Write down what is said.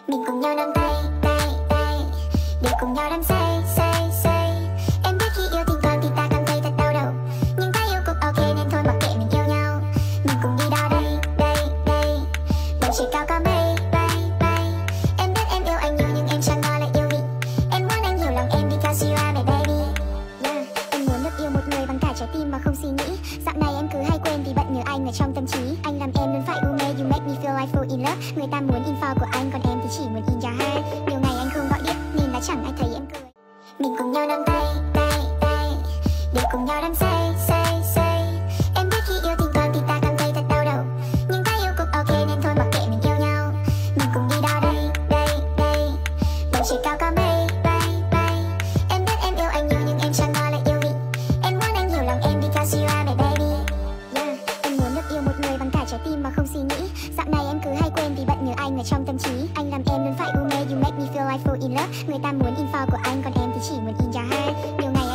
Mình cùng nhau nắm tay, tay, tay, để cùng nhau đắm say, say, say. Em biết khi yêu thỉnh thoảng thì ta cảm thấy thật đau đầu, nhưng ta yêu cũng ok nên thôi mặc kệ mình yêu nhau. Mình cùng đi đó đây, đây, đây, bầu trời cao có mây, bay, bay. Em biết em yêu anh nhiều nhưng em chẳng ngờ lại yêu mình. Em muốn anh hiểu lòng em because you are my baby. Yeah, em muốn được yêu một người bằng cả trái tim mà không suy nghĩ. Dạo này em cứ hay quên vì bận nhớ anh ở trong tâm trí. Anh làm em luôn phải u mê, you make me feel like fall in love. Người ta muốn info của anh còn em thì chỉ muốn in hai. Nhiều ngày anh không gọi điện nên là chẳng ai thấy em cười. Mình cùng nhau nắm tay, tay, tay, để cùng nhau đắm say, say, say. Em biết khi yêu thỉnh thoảng thì ta cảm thấy thật đau đầu, nhưng ta yêu cũng ok nên thôi mặc kệ mình yêu nhau. Mình cùng đi đó đây, đây, đây, bầu trời cao có mây, bay, bay. Em biết em yêu anh nhiều nhưng em chẳng ngờ lại yêu mình. Em muốn anh hiểu lòng em because you are my baby. Yeah, em muốn được yêu một người bằng cả trái tim mà không suy nghĩ. Dạo này em cứ hay quên vì bận nhớ anh ở trong tâm trí. Anh làm em luôn phải u mê, you make me feel like fall in love. Người ta muốn info của anh còn em thì chỉ muốn in hai. Nhiều ngày